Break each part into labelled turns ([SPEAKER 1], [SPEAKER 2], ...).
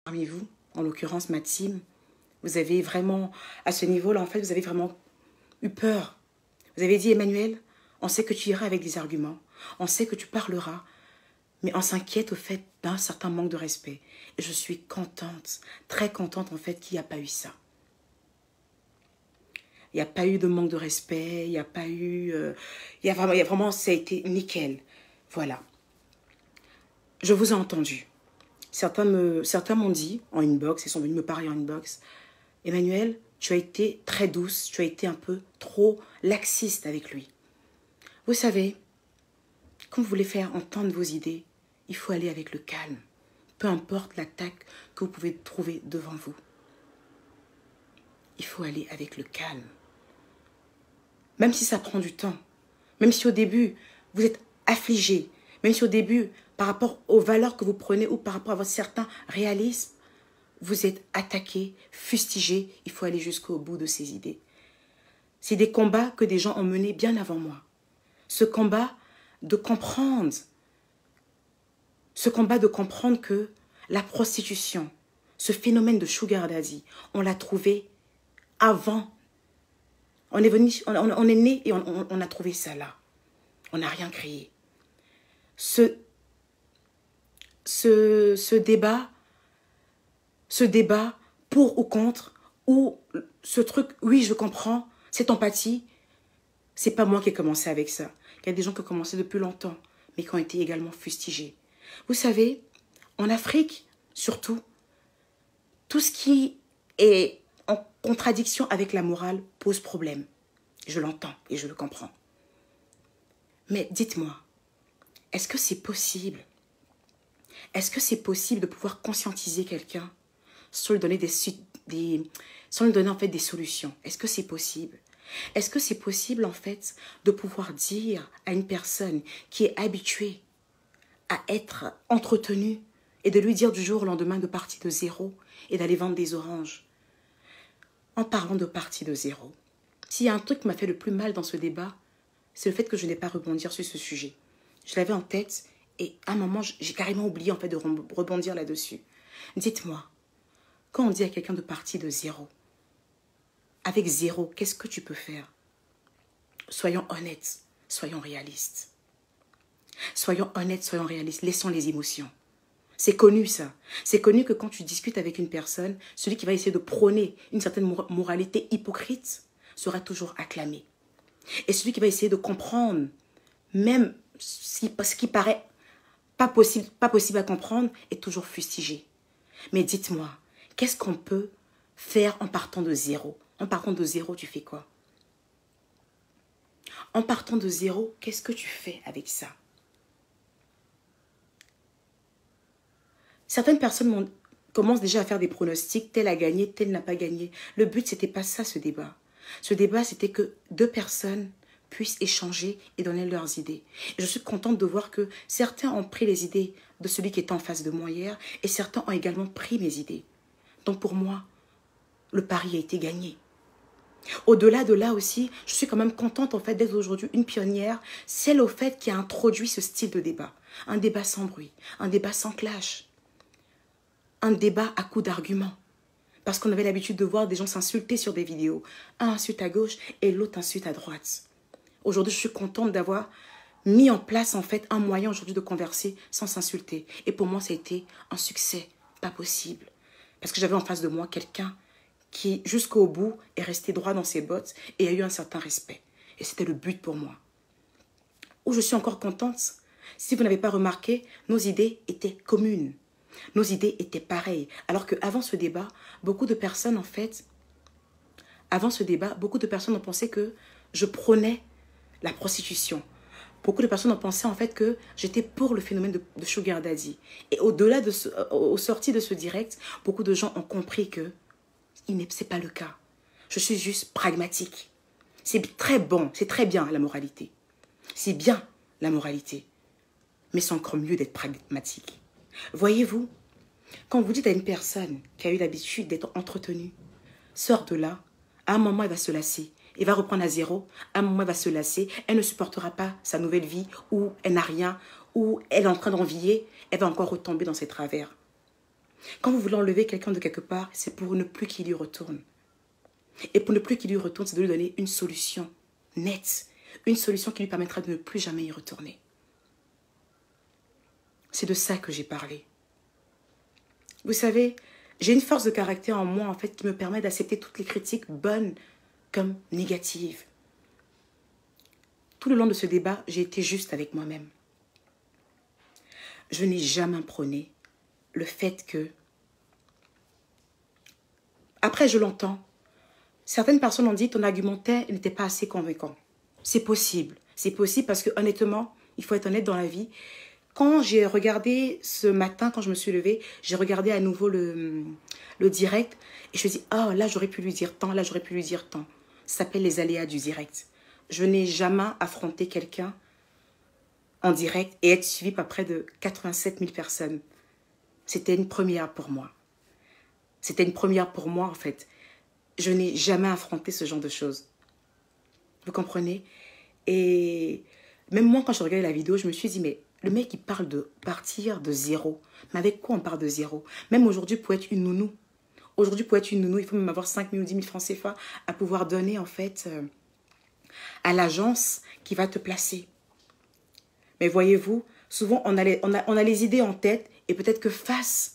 [SPEAKER 1] parmi vous, en l'occurrence ma team, vous avez vraiment, à ce niveau-là, en fait, vous avez vraiment eu peur. Vous avez dit, Emmanuel, on sait que tu iras avec des arguments, on sait que tu parleras, mais on s'inquiète au fait d'un certain manque de respect. Et je suis contente, très contente en fait qu'il n'y a pas eu ça. Il n'y a pas eu de manque de respect, il n'y a pas eu... il y a vraiment, ça a été nickel. Voilà. Je vous ai entendu. Certains m'ont dit en inbox, ils sont venus me parler en inbox, Emmanuel, tu as été très douce, tu as été un peu trop laxiste avec lui. Vous savez, quand vous voulez faire entendre vos idées, il faut aller avec le calme. Peu importe l'attaque que vous pouvez trouver devant vous. Il faut aller avec le calme. Même si ça prend du temps, même si au début, vous êtes affligé, même si au début, par rapport aux valeurs que vous prenez ou par rapport à votre certain réalisme, vous êtes attaqué, fustigé, il faut aller jusqu'au bout de ces idées. C'est des combats que des gens ont menés bien avant moi. Ce combat de comprendre que la prostitution, ce phénomène de sugar daddy, on l'a trouvé avant. On est né et on a trouvé ça là. On n'a rien créé. Ce débat pour ou contre, ou ce truc, oui, je comprends, cette empathie, c'est pas moi qui ai commencé avec ça. Il y a des gens qui ont commencé depuis longtemps, mais qui ont été également fustigés. Vous savez, en Afrique, surtout, tout ce qui est en contradiction avec la morale pose problème. Je l'entends et je le comprends. Mais dites-moi, est-ce que c'est possible? Est-ce que c'est possible de pouvoir conscientiser quelqu'un sans lui donner sans lui donner en fait des solutions? Est-ce que c'est possible? Est-ce que c'est possible en fait de pouvoir dire à une personne qui est habituée à être entretenue et de lui dire du jour au lendemain de partir de zéro et d'aller vendre des oranges? En parlant de partie de zéro, s'il y a un truc qui m'a fait le plus mal dans ce débat, c'est le fait que je n'ai pas rebondi sur ce sujet. Je l'avais en tête et à un moment, j'ai carrément oublié en fait de rebondir là-dessus. Dites-moi, quand on dit à quelqu'un de partir de zéro, avec zéro, qu'est-ce que tu peux faire? Soyons honnêtes, soyons réalistes. Soyons honnêtes, soyons réalistes, laissons les émotions. C'est connu ça. C'est connu que quand tu discutes avec une personne, celui qui va essayer de prôner une certaine moralité hypocrite sera toujours acclamé. Et celui qui va essayer de comprendre, même ce qui paraît pas possible à comprendre, est toujours fustigé. Mais dites-moi, qu'est-ce qu'on peut faire en partant de zéro? En partant de zéro, tu fais quoi? En partant de zéro, qu'est-ce que tu fais avec ça? Certaines personnes commencent déjà à faire des pronostics, tel a gagné, tel n'a pas gagné. Le but, c'était pas ça, ce débat. Ce débat, c'était que deux personnes puissent échanger et donner leurs idées. Et je suis contente de voir que certains ont pris les idées de celui qui était en face de moi hier et certains ont également pris mes idées. Donc pour moi, le pari a été gagné. Au-delà de là aussi, je suis quand même contente en fait d'être aujourd'hui une pionnière, celle au fait qui a introduit ce style de débat. Un débat sans bruit, un débat sans clash, un débat à coups d'arguments. Parce qu'on avait l'habitude de voir des gens s'insulter sur des vidéos. Un insulte à gauche et l'autre insulte à droite. Aujourd'hui, je suis contente d'avoir mis en place en fait un moyen aujourd'hui de converser sans s'insulter. Et pour moi, ça a été un succès pas possible. Parce que j'avais en face de moi quelqu'un qui, jusqu'au bout, est resté droit dans ses bottes et a eu un certain respect. Et c'était le but pour moi. Où je suis encore contente, si vous n'avez pas remarqué, nos idées étaient communes. Nos idées étaient pareilles. Alors qu'avant ce débat, beaucoup de personnes, en fait, ont pensé que je prônais la prostitution. Beaucoup de personnes ont pensé, en fait, que j'étais pour le phénomène de sugar daddy. Et au-delà au sorti de ce direct, beaucoup de gens ont compris que c'est pas le cas. Je suis juste pragmatique. C'est très bon, c'est très bien la moralité. C'est bien la moralité. Mais c'est encore mieux d'être pragmatique. Voyez-vous, quand vous dites à une personne qui a eu l'habitude d'être entretenue, sors de là, à un moment elle va se lasser, elle va reprendre à zéro, à un moment elle va se lasser, elle ne supportera pas sa nouvelle vie, ou elle n'a rien, ou elle est en train d'envier, elle va encore retomber dans ses travers. Quand vous voulez enlever quelqu'un de quelque part, c'est pour ne plus qu'il y retourne. Et pour ne plus qu'il y retourne, c'est de lui donner une solution nette. Une solution qui lui permettra de ne plus jamais y retourner. C'est de ça que j'ai parlé. Vous savez, j'ai une force de caractère en moi, en fait, qui me permet d'accepter toutes les critiques, bonnes comme négatives. Tout le long de ce débat, j'ai été juste avec moi-même. Je n'ai jamais prôné le fait que... Après, je l'entends. Certaines personnes ont dit ton argumentaire n'était pas assez convaincant. C'est possible. C'est possible parce que, honnêtement, il faut être honnête dans la vie. Quand j'ai regardé ce matin, quand je me suis levée, j'ai regardé à nouveau le direct et je me suis dit, oh, là, j'aurais pu lui dire tant, là, j'aurais pu lui dire tant. Ça s'appelle les aléas du direct. Je n'ai jamais affronté quelqu'un en direct et être suivi par près de 87 000 personnes. C'était une première pour moi. C'était une première pour moi, en fait. Je n'ai jamais affronté ce genre de choses. Vous comprenez? Et même moi, quand je regardais la vidéo, je me suis dit, mais le mec, il parle de partir de zéro. Mais avec quoi on part de zéro? Même aujourd'hui, pour être une nounou. Aujourd'hui, pour être une nounou, il faut même avoir 5 000 ou 10 000 francs CFA à pouvoir donner, en fait, à l'agence qui va te placer. Mais voyez-vous, souvent, on a les idées en tête et peut-être que face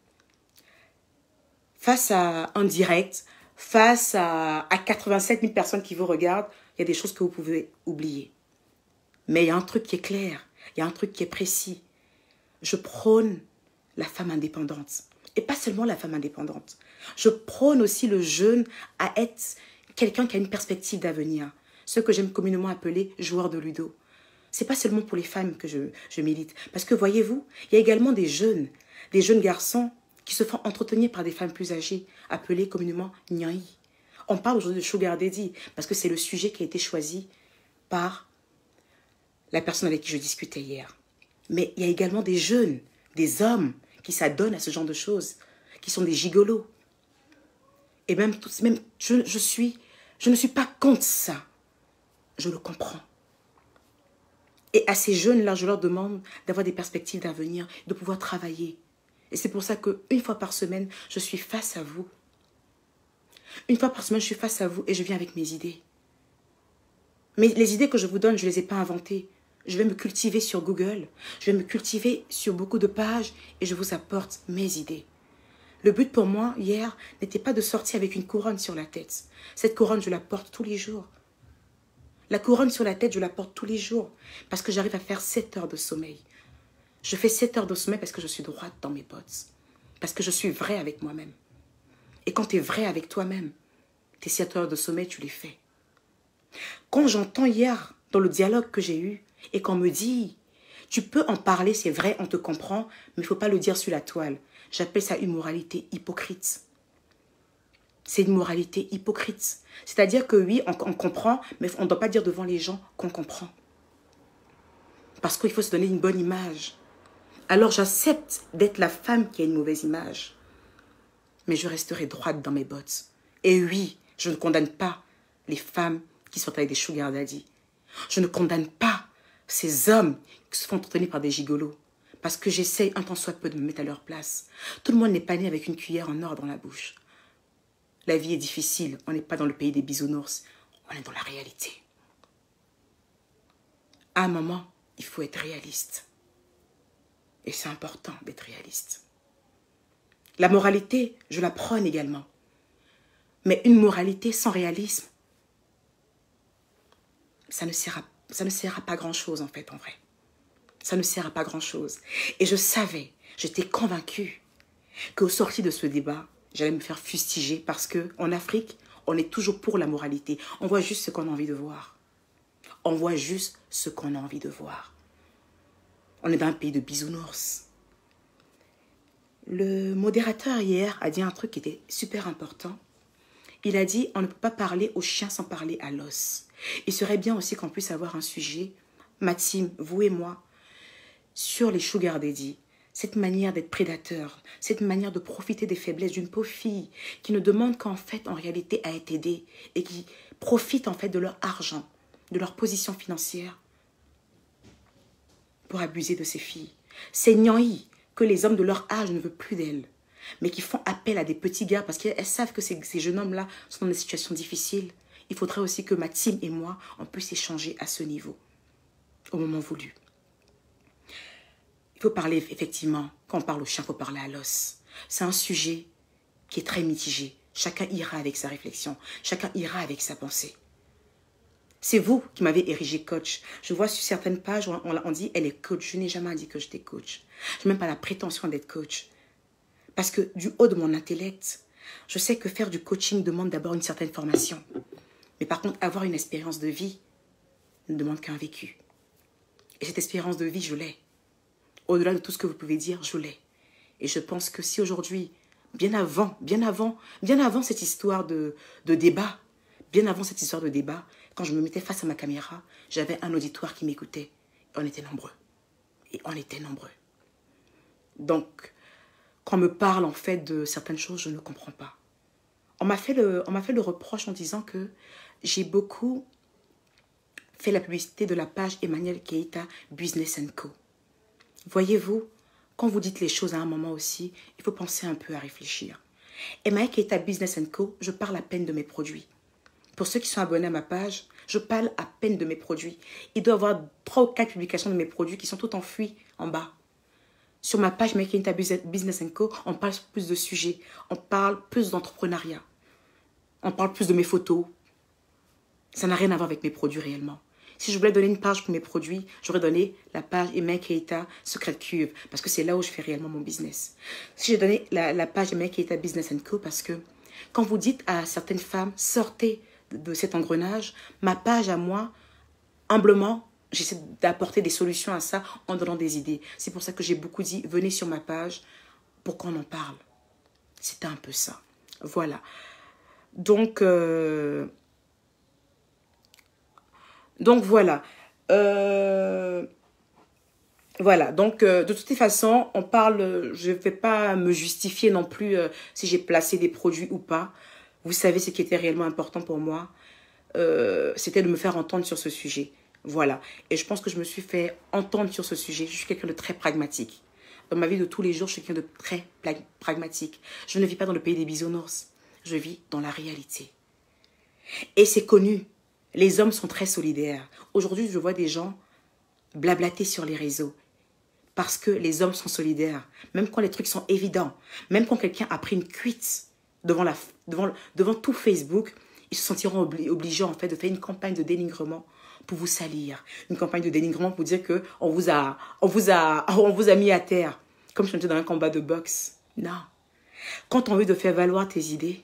[SPEAKER 1] à un direct, face à 87 000 personnes qui vous regardent, il y a des choses que vous pouvez oublier. Mais il y a un truc qui est clair, il y a un truc qui est précis. Je prône la femme indépendante. Et pas seulement la femme indépendante. Je prône aussi le jeune à être quelqu'un qui a une perspective d'avenir. Ce que j'aime communément appeler joueur de ludo. Ce n'est pas seulement pour les femmes que je milite. Parce que voyez-vous, il y a également des jeunes garçons qui se font entretenir par des femmes plus âgées, appelées communément nyai. On parle aujourd'hui de sugar daddy parce que c'est le sujet qui a été choisi par la personne avec qui je discutais hier. Mais il y a également des jeunes, des hommes qui s'adonnent à ce genre de choses, qui sont des gigolos. Et même je ne suis pas contre ça. Je le comprends. Et à ces jeunes-là, je leur demande d'avoir des perspectives d'avenir, de pouvoir travailler. Et c'est pour ça qu'une fois par semaine, je suis face à vous. Une fois par semaine, je suis face à vous et je viens avec mes idées. Mais les idées que je vous donne, je ne les ai pas inventées. Je vais me cultiver sur Google, je vais me cultiver sur beaucoup de pages et je vous apporte mes idées. Le but pour moi, hier, n'était pas de sortir avec une couronne sur la tête. Cette couronne, je la porte tous les jours. La couronne sur la tête, je la porte tous les jours parce que j'arrive à faire 7 heures de sommeil. Je fais 7 heures de sommeil parce que je suis droite dans mes bottes. Parce que je suis vraie avec moi-même. Et quand tu es vrai avec toi-même, tes 7 heures de sommeil, tu les fais. Quand j'entends hier, dans le dialogue que j'ai eu, et qu'on me dit, tu peux en parler, c'est vrai, on te comprend, mais il ne faut pas le dire sur la toile. J'appelle ça une moralité hypocrite. C'est une moralité hypocrite. C'est-à-dire que oui, on comprend, mais on ne doit pas dire devant les gens qu'on comprend. Parce qu'il faut se donner une bonne image. Alors j'accepte d'être la femme qui a une mauvaise image. Mais je resterai droite dans mes bottes. Et oui, je ne condamne pas les femmes qui sont avec des sugar daddy. Je ne condamne pas ces hommes qui se font entretenir par des gigolos. Parce que j'essaye un tant soit peu de me mettre à leur place. Tout le monde n'est pas né avec une cuillère en or dans la bouche. La vie est difficile. On n'est pas dans le pays des bisounours. On est dans la réalité. À un moment, il faut être réaliste. Et c'est important d'être réaliste. La moralité, je la prône également. Mais une moralité sans réalisme, ça ne sert à pas grand-chose en fait, en vrai. Ça ne sert à pas grand-chose. Et je savais, j'étais convaincue qu'au sorti de ce débat, j'allais me faire fustiger parce qu'en Afrique, on est toujours pour la moralité. On voit juste ce qu'on a envie de voir. On voit juste ce qu'on a envie de voir. On est dans un pays de bisounours. Le modérateur hier a dit un truc qui était super important. Il a dit, on ne peut pas parler au chien sans parler à l'os. Il serait bien aussi qu'on puisse avoir un sujet, Maxime, vous et moi, sur les sugar daddy. Cette manière d'être prédateur, cette manière de profiter des faiblesses d'une pauvre fille qui ne demande qu'en fait, en réalité, à être aidée et qui profite en fait de leur argent, de leur position financière pour abuser de ces filles. C'est Nyai que les hommes de leur âge ne veulent plus d'elles. mais qui font appel à des petits gars parce qu'elles savent que ces jeunes hommes-là sont dans des situations difficiles. Il faudrait aussi que ma team et moi, on puisse échanger à ce niveau, au moment voulu. Il faut parler, effectivement, quand on parle au chien, il faut parler à l'os. C'est un sujet qui est très mitigé. Chacun ira avec sa réflexion. Chacun ira avec sa pensée. C'est vous qui m'avez érigé coach. Je vois sur certaines pages, on dit, elle est coach. Je n'ai jamais dit que j'étais coach. Je n'ai même pas la prétention d'être coach. Parce que du haut de mon intellect, je sais que faire du coaching demande d'abord une certaine formation. Mais par contre, avoir une expérience de vie ne demande qu'un vécu. Et cette expérience de vie, je l'ai. Au-delà de tout ce que vous pouvez dire, je l'ai. Et je pense que si aujourd'hui, bien avant cette histoire de débat, quand je me mettais face à ma caméra, j'avais un auditoire qui m'écoutait. On était nombreux. Et on était nombreux. Donc, quand on me parle en fait de certaines choses, je ne comprends pas. On m'a fait le reproche en disant que j'ai beaucoup fait la publicité de la page Emmanuel Keita Business & Co. Voyez-vous, quand vous dites les choses à un moment aussi, il faut penser un peu à réfléchir. Emmanuel Keita Business & Co, je parle à peine de mes produits. Pour ceux qui sont abonnés à ma page, je parle à peine de mes produits. Il doit y avoir 3 ou 4 publications de mes produits qui sont toutes enfouies en bas. Sur ma page Emmanuel Keita Business & Co, on parle plus de sujets, on parle plus d'entrepreneuriat, on parle plus de mes photos. Ça n'a rien à voir avec mes produits réellement. Si je voulais donner une page pour mes produits, j'aurais donné la page Emmanuel Keita Secret Cuve, parce que c'est là où je fais réellement mon business. Si j'ai donné la page Emmanuel Keita Business & Co, parce que quand vous dites à certaines femmes, sortez de cet engrenage, ma page à moi, humblement, j'essaie d'apporter des solutions à ça en donnant des idées. C'est pour ça que j'ai beaucoup dit, venez sur ma page pour qu'on en parle. C'était un peu ça. Voilà. Donc voilà. Voilà, donc de toutes les façons, on parle, je ne vais pas me justifier non plus si j'ai placé des produits ou pas. Vous savez ce qui était réellement important pour moi, c'était de me faire entendre sur ce sujet. Voilà, et je pense que je me suis fait entendre sur ce sujet. Je suis quelqu'un de très pragmatique. Dans ma vie de tous les jours, je suis quelqu'un de très pragmatique. Je ne vis pas dans le pays des bisounours, je vis dans la réalité. Et c'est connu, les hommes sont très solidaires. Aujourd'hui, je vois des gens blablater sur les réseaux. Parce que les hommes sont solidaires. Même quand les trucs sont évidents. Même quand quelqu'un a pris une cuite devant tout Facebook, ils se sentiront obligés en fait de faire une campagne de dénigrement pour vous salir. Une campagne de dénigrement pour dire qu'on vous a mis à terre. Comme je me disais dans un combat de boxe. Non. Quand on veut de faire valoir tes idées,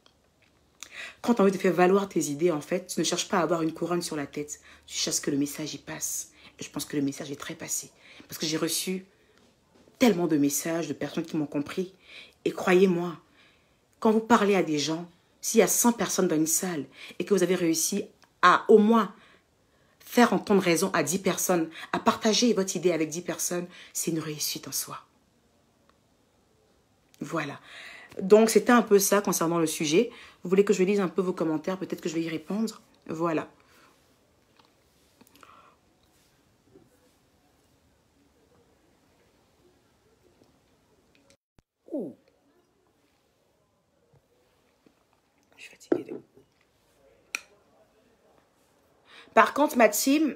[SPEAKER 1] en fait, tu ne cherches pas à avoir une couronne sur la tête. Tu cherches que le message y passe. Et je pense que le message est très passé. Parce que j'ai reçu tellement de messages de personnes qui m'ont compris. Et croyez-moi, quand vous parlez à des gens, s'il y a 100 personnes dans une salle et que vous avez réussi à au moins faire entendre raison à 10 personnes, à partager votre idée avec 10 personnes, c'est une réussite en soi. Voilà. Donc, c'était un peu ça concernant le sujet. Vous voulez que je lise un peu vos commentaires? Peut-être que je vais y répondre. Voilà. Ouh. Je suis fatiguée. Par contre, ma team,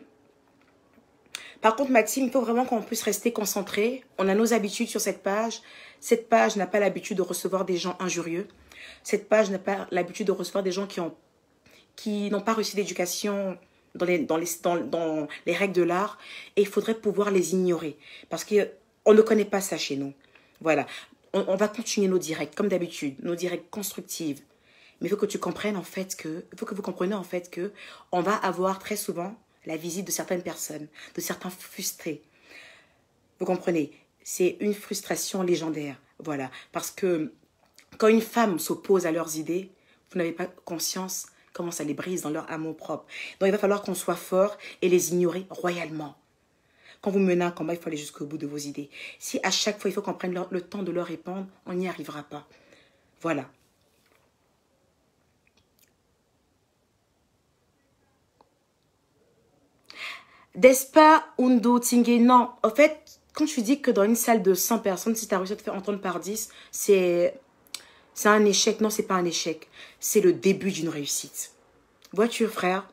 [SPEAKER 1] il faut vraiment qu'on puisse rester concentré. On a nos habitudes sur cette page. Cette page n'a pas l'habitude de recevoir des gens injurieux. Cette page n'a pas l'habitude de recevoir des gens qui n'ont pas reçu d'éducation dans les règles de l'art. Et il faudrait pouvoir les ignorer. Parce qu'on ne connaît pas ça chez nous. Voilà. On va continuer nos directs, comme d'habitude. Nos directs constructifs. Mais il faut que tu comprennes en fait vous compreniez en fait que on va avoir très souvent la visite de certaines personnes, de certains frustrés. Vous comprenez? C'est une frustration légendaire. Voilà. Parce que quand une femme s'oppose à leurs idées, vous n'avez pas conscience comment ça les brise dans leur amour propre. Donc il va falloir qu'on soit fort et les ignorer royalement. Quand vous menez un combat, il faut aller jusqu'au bout de vos idées. Si à chaque fois il faut qu'on prenne le temps de leur répondre, on n'y arrivera pas. Voilà. Despa Undo Tingé, non. En fait, quand tu dis que dans une salle de 100 personnes, si tu as réussi à te faire entendre par 10, c'est un échec. Non, c'est pas un échec. C'est le début d'une réussite. Vois-tu, frère,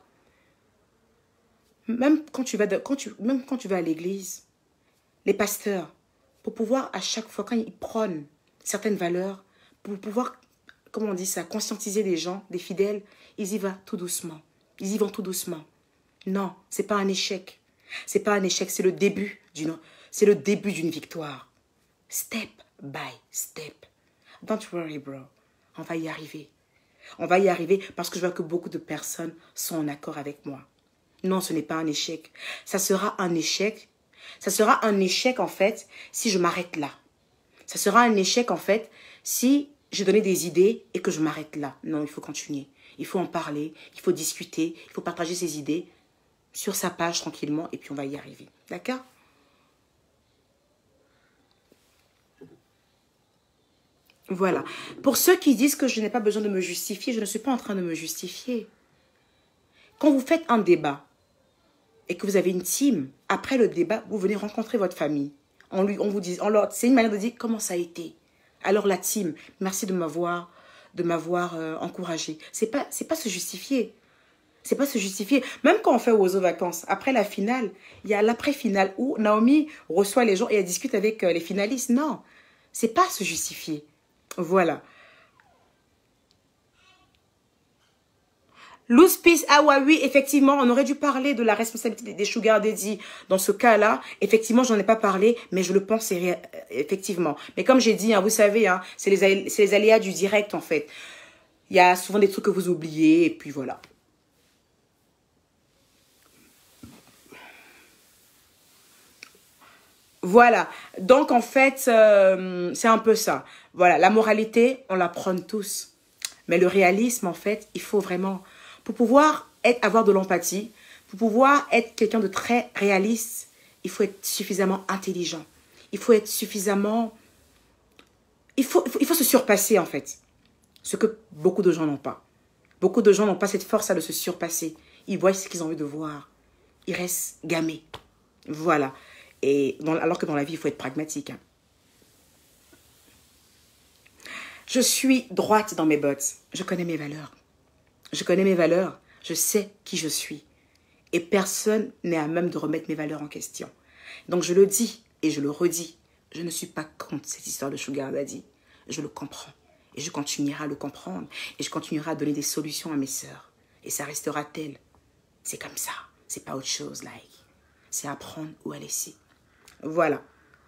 [SPEAKER 1] même quand tu vas à l'église, les pasteurs, pour pouvoir à chaque fois, quand ils prônent certaines valeurs, pour pouvoir, comment on dit ça, conscientiser des gens, des fidèles, ils y vont tout doucement. Ils y vont tout doucement. Non, c'est pas un échec. C'est pas un échec, c'est le début d'une victoire. Step by step. Don't worry, bro. On va y arriver. On va y arriver parce que je vois que beaucoup de personnes sont en accord avec moi. Non, ce n'est pas un échec. Ça sera un échec. Ça sera un échec, en fait, si je m'arrête là. Ça sera un échec, en fait, si je donnais des idées et que je m'arrête là. Non, il faut continuer. Il faut en parler, il faut discuter, il faut partager ses idées sur sa page tranquillement et puis on va y arriver. D'accord? Voilà. Pour ceux qui disent que je n'ai pas besoin de me justifier, je ne suis pas en train de me justifier. Quand vous faites un débat et que vous avez une team, après le débat, vous venez rencontrer votre famille. C'est une manière de dire comment ça a été. Alors la team, merci de m'avoir encouragé. C'est pas se justifier. C'est pas se justifier. Même quand on fait Ozo Vacances, après la finale, il y a l'après-finale où Naomi reçoit les gens et elle discute avec les finalistes. Non, c'est pas se justifier. Voilà. Loose Peace, ah ouais, oui, effectivement, on aurait dû parler de la responsabilité des Sugar Daddy. Dans ce cas-là, effectivement, j'en ai pas parlé, mais je le pense effectivement. Mais comme j'ai dit, hein, vous savez, hein, c'est les aléas du direct, en fait. Il y a souvent des trucs que vous oubliez, et puis voilà. Voilà, donc en fait, c'est un peu ça. Voilà, la moralité, on la prône tous. Mais le réalisme, en fait, il faut vraiment... Pour pouvoir avoir de l'empathie, pour pouvoir être quelqu'un de très réaliste, il faut être suffisamment intelligent. Il faut être suffisamment... Il faut se surpasser, en fait. Ce que beaucoup de gens n'ont pas. Beaucoup de gens n'ont pas cette force-là de se surpasser. Ils voient ce qu'ils ont envie de voir. Ils restent gamés. Voilà. Alors que dans la vie, il faut être pragmatique. Hein. Je suis droite dans mes bottes. Je connais mes valeurs. Je connais mes valeurs. Je sais qui je suis. Et personne n'est à même de remettre mes valeurs en question. Donc je le dis et je le redis. Je ne suis pas contre cette histoire de Sugar Daddy. Je le comprends. Et je continuerai à le comprendre. Et je continuerai à donner des solutions à mes sœurs. Et ça restera tel. C'est comme ça. C'est pas autre chose, like. C'est à prendre ou à laisser. Voilà.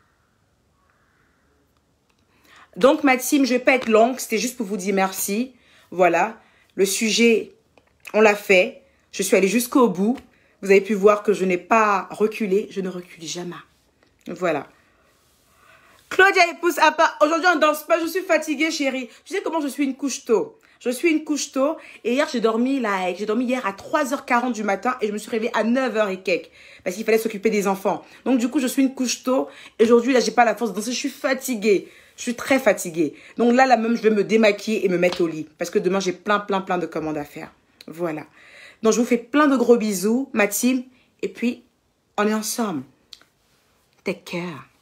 [SPEAKER 1] Donc, ma team, je ne vais pas être longue. C'était juste pour vous dire merci. Voilà. Le sujet, on l'a fait. Je suis allée jusqu'au bout. Vous avez pu voir que je n'ai pas reculé. Je ne recule jamais. Voilà. Claudia épouse à part. Aujourd'hui, on ne danse pas. Je suis fatiguée, chérie. Tu sais comment je suis une couche tôt. Je suis une couche tôt. Et hier, j'ai dormi hier à 3h40 du matin. Et je me suis réveillée à 9h et quelques. Parce qu'il fallait s'occuper des enfants. Donc, du coup, je suis une couche tôt. Et aujourd'hui, là, j'ai pas la force de danser. Je suis fatiguée. Je suis très fatiguée. Donc là même, je vais me démaquiller et me mettre au lit. Parce que demain, j'ai plein de commandes à faire. Voilà. Donc, je vous fais plein de gros bisous, ma team. Et puis, on est ensemble. Take care.